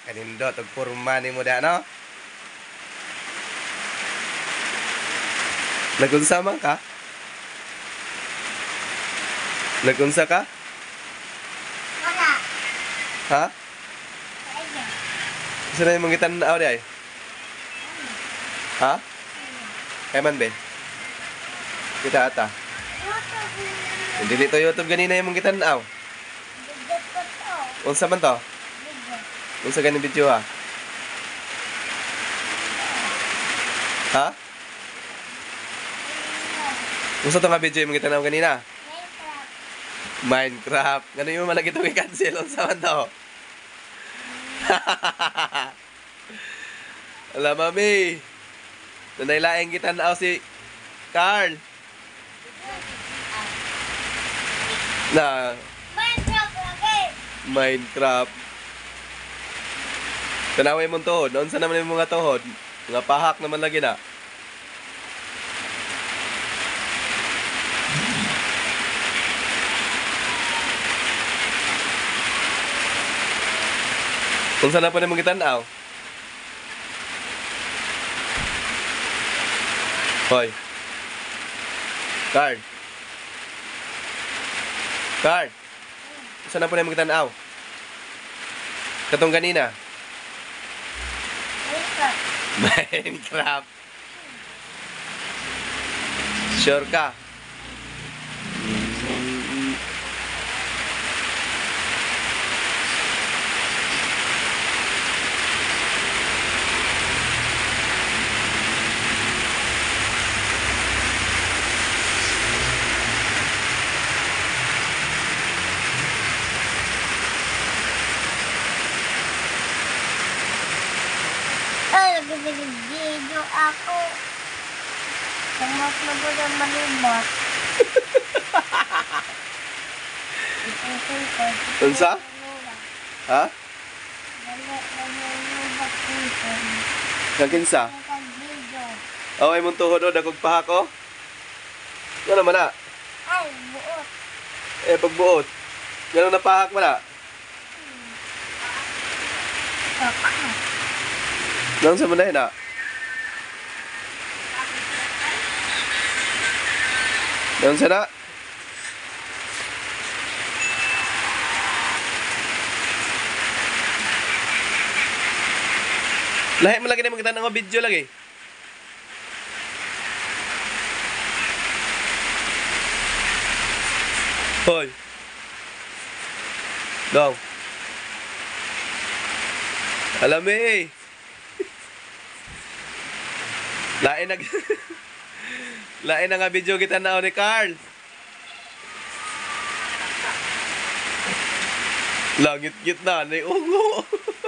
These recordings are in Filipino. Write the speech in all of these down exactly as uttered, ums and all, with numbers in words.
kanindot og porma nimo da no. Nagunsa man ka? Nagunsa ka? Wala. Ha? Kaya. Isa na yung mga tanaw di ay? Ha? Kaya man be? Kita ata. Hindi dito YouTube ganina yung mga tanaw. Bigot ko to. Unsa man to? Bigot. Unsa ganing video ha? Ha? Unsa to nga video yung mga tanaw ganina? Minecraft. Minecraft. Ganun yung malagi itong i-cancel. Unsa man to? Alam, mami. Nanaylaeng kita na si Carl. Na, Minecraft lagi. Minecraft. Tanaway mong tuhod. Noon sa naman yung mga tuhod. Mga pahak naman lagi na. Kung saan na pa naman kitanaw? Hoy. Card. Card. Kung saan na pa naman kitanaw? Katong ganina. Minecraft. Minecraft. Sure ka? Ay, nag-video ako. Samot na ba na malimot? Unsa? Ha? Kakinsa? Oh, ay mong tuhod o, dagog pahak o? Ano naman na? Ay, buot. Eh, pagbuot. Gano'n na pahak mo na? Kakat. Gano'n sa muna na? Gano'n sa na? Lahat mo lagi na magkita ng video lagi. Hoy. Dong. Alam eh. Lain nag Lain na nga video kita na ni Carl. Langit-git na ni ungo.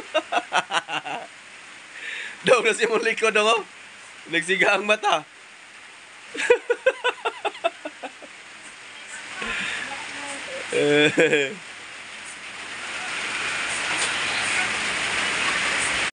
Dong na si mong likod ako. Nagsiga ang mata. Eh